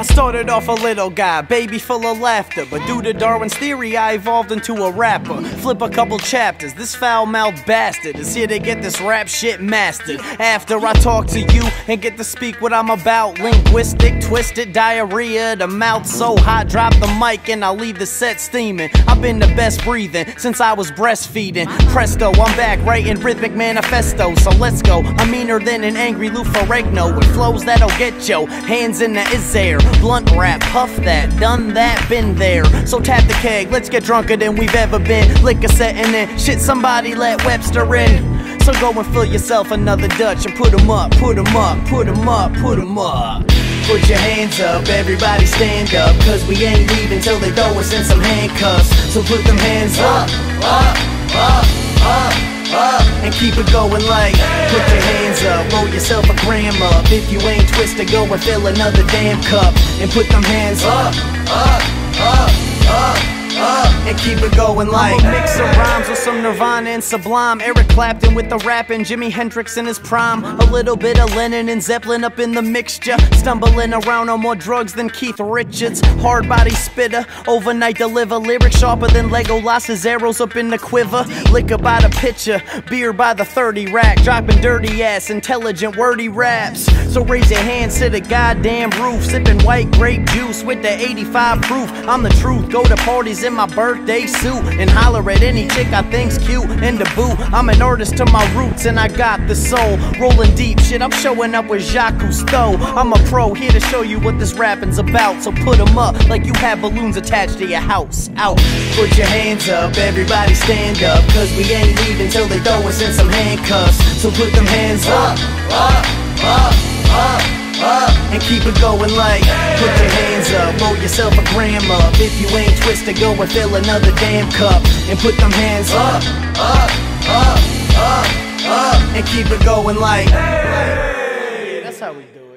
I started off a little guy, baby full of laughter, but due to Darwin's theory, I evolved into a rapper. Flip a couple chapters, this foul-mouthed bastard is here to get this rap shit mastered. After I talk to you and get to speak what I'm about, linguistic, twisted, diarrhea, the mouth so hot, drop the mic and I'll leave the set steaming. I've been the best breathing since I was breastfeeding. Presto, I'm back writing rhythmic manifesto, so let's go. I'm meaner than an angry Lou Ferrigno with flows that'll get yo hands in the air. Blunt rap, puff that, done that, been there. So tap the keg, let's get drunker than we've ever been. Liquor setting in, shit somebody let Webster in. So go and fill yourself another Dutch and put 'em up, put 'em up, put 'em up, put 'em up. Put your hands up, everybody stand up, cause we ain't leaving till they throw us in some handcuffs. So put them hands up, up, up, up, up, and keep it going like, put your hands up, roll yourself a gram up. If you ain't twisted, go and fill another damn cup. And put them hands up, up, up, up, and keep it going like, I'ma mix some rhymes with some Nirvana and Sublime, Eric Clapton with the rapping, Jimi Hendrix in his prime, a little bit of Lennon and Zeppelin up in the mixture, stumbling around on more drugs than Keith Richards, hard body spitter, overnight deliver lyrics sharper than Legolas's arrows up in the quiver, liquor by the pitcher, beer by the 30 rack, dropping dirty ass, intelligent wordy raps. So raise your hands to the goddamn roof, sipping white grape juice with the 85 proof. I'm the truth, go to parties in my birthday suit and holler at any chick I think's cute in the boot. I'm an artist to my roots and I got the soul, rolling deep shit, I'm showing up with Jacques Cousteau. I'm a pro, here to show you what this rapping's about, so put 'em up like you have balloons attached to your house. Out. Put your hands up, everybody stand up, cause we ain't leaving till they throw us in some handcuffs. So put them hands up, up, up, up, up, and keep it going like, put your hands up, roll yourself a gram up. If you ain't twisted, go and fill another damn cup. And put them hands up, up, up, up, up, and keep it going like, hey. That's how we do it.